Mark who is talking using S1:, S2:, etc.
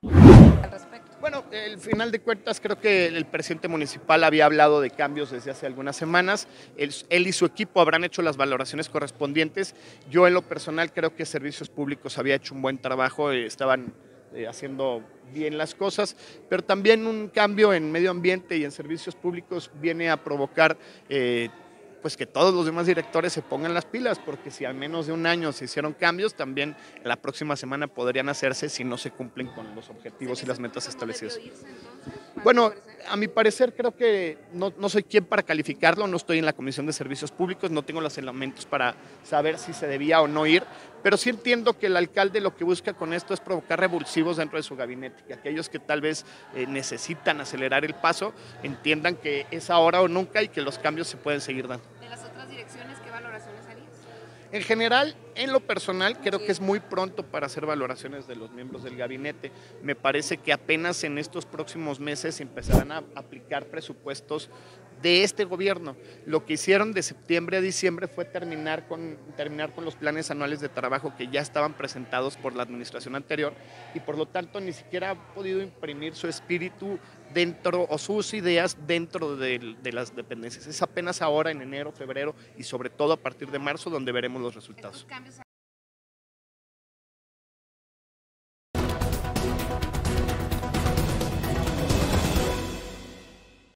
S1: al respecto.
S2: Bueno, al final de cuentas creo que el presidente municipal había hablado de cambios desde hace algunas semanas. Él y su equipo habrán hecho las valoraciones correspondientes. Yo en lo personal creo que Servicios Públicos había hecho un buen trabajo, estaban haciendo bien las cosas, pero también un cambio en medio ambiente y en servicios públicos viene a provocar pues que todos los demás directores se pongan las pilas, porque si al menos de un año se hicieron cambios, también la próxima semana podrían hacerse si no se cumplen con los objetivos y las metas establecidas. Bueno, a mi parecer creo que no soy quien para calificarlo, no estoy en la Comisión de Servicios Públicos, no tengo los elementos para saber si se debía o no ir, pero sí entiendo que el alcalde lo que busca con esto es provocar revulsivos dentro de su gabinete, que aquellos que tal vez necesitan acelerar el paso entiendan que es ahora o nunca y que los cambios se pueden seguir dando.
S1: De las otras direcciones, ¿qué valoraciones harías?
S2: En general, en lo personal, creo que es muy pronto para hacer valoraciones de los miembros del gabinete. Me parece que apenas en estos próximos meses empezarán a aplicar presupuestos de este gobierno. Lo que hicieron de septiembre a diciembre fue terminar con los planes anuales de trabajo que ya estaban presentados por la administración anterior y por lo tanto ni siquiera ha podido imprimir su espíritu dentro o sus ideas dentro de las dependencias. Es apenas ahora en enero, febrero y sobre todo a partir de marzo donde veremos los resultados.
S1: Estos cambios